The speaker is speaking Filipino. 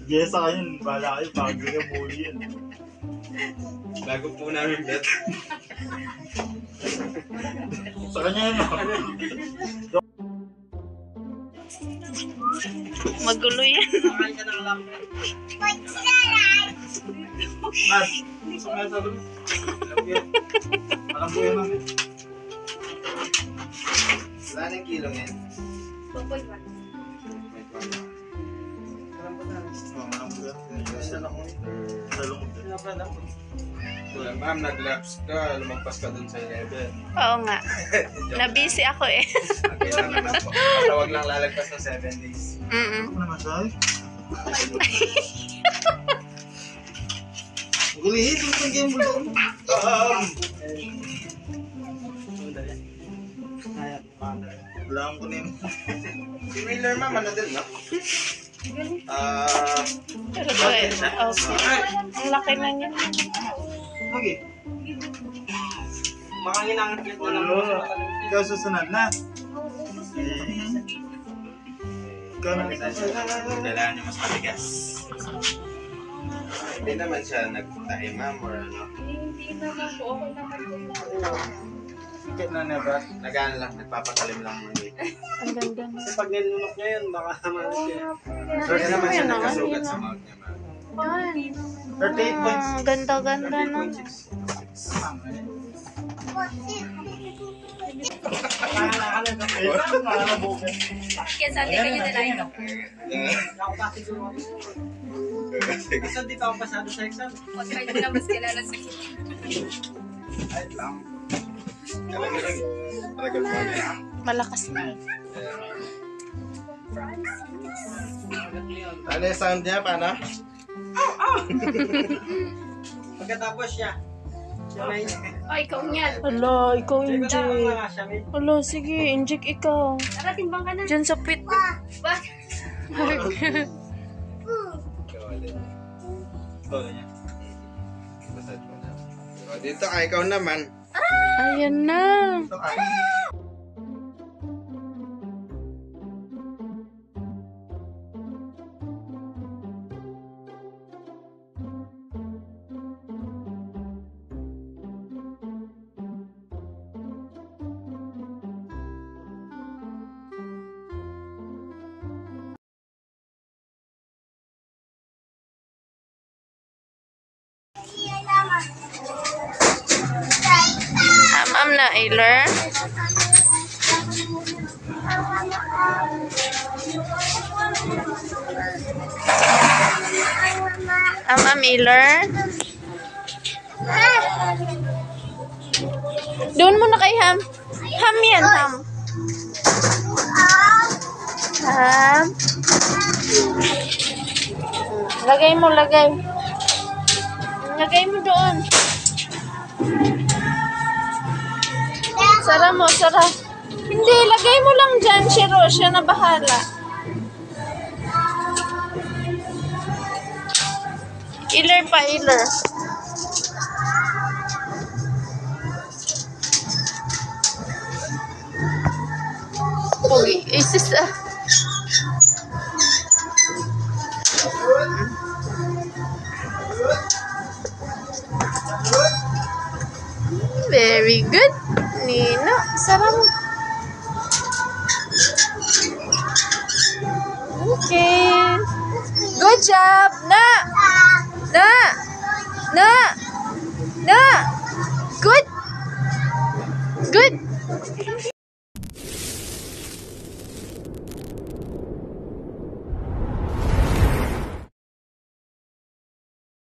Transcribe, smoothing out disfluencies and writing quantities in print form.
Yesa kayo, bala kayo, bago kayo muli yan. Bago po namin bet. Sa kanya yun. Magulo yan. Mas, gusto nga sa doon. Alam ko yan, mami. Wala ng kilo ngayon. 2.1. Well, ma'am, nag-lapse ka, lumagpas ka dun sa 11. Oo nga. Na-busy ako eh. Okay lang naman po. Tawag lang lalagpas ng 7 days. Mm-mm. Ako naman sa'yo. Gulihin, ito yung game mo doon. Wala akong kunin. Si Wheeler, ma'am, ano din, no? Pero ba eh. Okay. Ang laki na niya. Okay. Makanginangan kit na lang. Ikaw susunod na. Ikaw na. Kailangan niyo mas matigas. Hindi naman siya nagtahi, ma'am, or ano? Hindi naman po. Okay naman po yung Sikit na niya ba? Nagaan lang, nagpapatalim lang ng weight. Ang ganda na. Kasi pag nilunok niya yun, baka naman siya. So, Ano hindi naman siya yan, nagkasugat ano? sa mouth niya, ma'am. 38 points. Ang ganda-ganda na. 38.6. Kaya sa atin kayo nalayo. Kasi di pa ako pasado sa exam. Huwag kayo na mas kilala sa kita. Ay lang. Talagang mo niya. Malakas na. Ano yung sound niya? Paano? Pagkatapos siya. O, ikaw niyan. Hala, ikaw inject. Hala, sige, inject ikaw. Tara, timbang ka na. Diyan sa pit. Ba? Dito ka, ikaw naman. Ayan na. Am na, Ayler. Ayler. Doon mo na kay Ham. Ham yan, Ham. Ham. Lagay mo, lagay. Lagay mo doon. Sara mo, sara. Hindi, lagay mo lang dyan, Shiro. Siya na bahala. Iler pa, iler. Uy, isis ah. Very good. Nino, sarap. Okay. Good job. Na. Good. Good.